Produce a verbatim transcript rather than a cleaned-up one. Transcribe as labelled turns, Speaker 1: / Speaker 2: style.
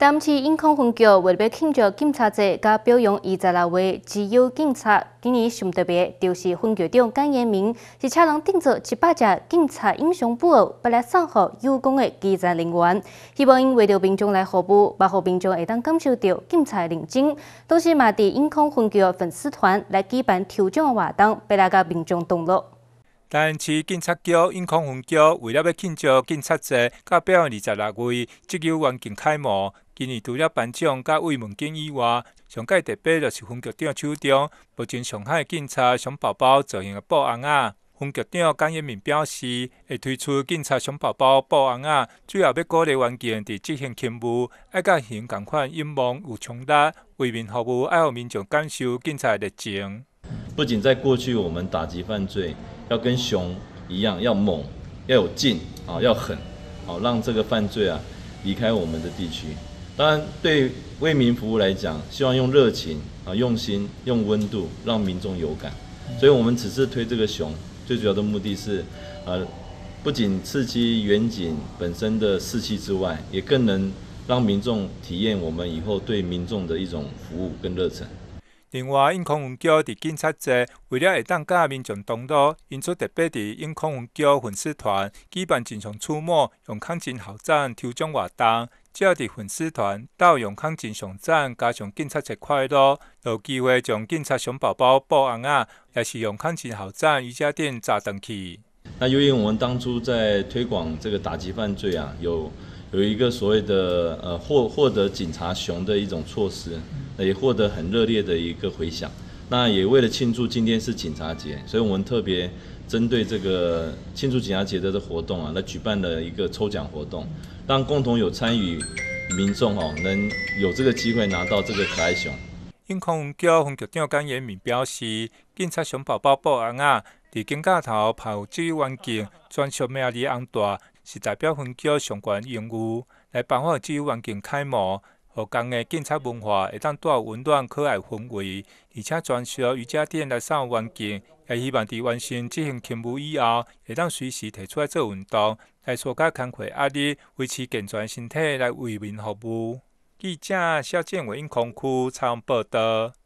Speaker 1: 今次永康分局为了庆祝警察节，甲表扬二十六位自由警察，今年上特别就是分局长简彦明是请人订做一百只警察英雄布偶，把来送给有功的基层人员，希望因为着民众来服务，把互民众会当感受到警察的认真。同时嘛，伫永康分局粉丝团来举办抽奖的活动，俾大家民众同乐。
Speaker 2: 台南市警察局永康分局为了要庆祝警察节，甲表扬二十六位职业员警开幕。今年除了颁奖甲慰问金以外，上届特别就是分局长手中目前上海警察熊宝宝造型的布偶仔。分局长简彦明表示，会推出警察熊宝宝布偶仔，主要要鼓励员警伫执行勤务，爱甲行同款勇猛有冲力，为民服务，爱互民众感受警察的热情。
Speaker 3: 不仅在过去我们打击犯罪要跟熊一样，要猛，要有劲啊，要狠，好让这个犯罪啊离开我们的地区。当然，对为民服务来讲，希望用热情啊、用心、用温度，让民众有感。所以，我们此次推这个熊，最主要的目的是，呃，不仅刺激远景本身的士气之外，也更能让民众体验我们以后对民众的一种服务跟热忱。
Speaker 2: 另外，永康分局伫警察节为了会当甲民众同乐，因此特别伫永康分局粉丝团举办真相出没永康金豪展抽奖活动，只要伫粉丝团到永康金上展加上警察节快乐，有机会将警察熊宝宝布偶仔，也是永康金豪展瑜伽垫砸回去。
Speaker 3: 那由于我们当初在推广这个打击犯罪啊，有有一个所谓的呃获获得警察熊的一种措施。 也获得很热烈的一个回响。那也为了庆祝今天是警察节，所以我们特别针对这个庆祝警察节的这活动啊，来举办了一个抽奖活动，让共同有参与民众哦，能有这个机会拿到这个可爱熊。
Speaker 2: 永康分局分局长简彦明表示，警察熊宝宝布偶仔伫警架头派有职业员警专属名字红大，是代表分局上悬荣誉，来颁发职业员警开幕。 互工的警察文化会当带有温暖可爱氛围，而且专属瑜伽垫来送员警，也希望伫完成执行勤务以后，会当随时提出来做运动，来疏解工课压力，维持健全身体来为民服务。记者肖建伟永康区采访报道。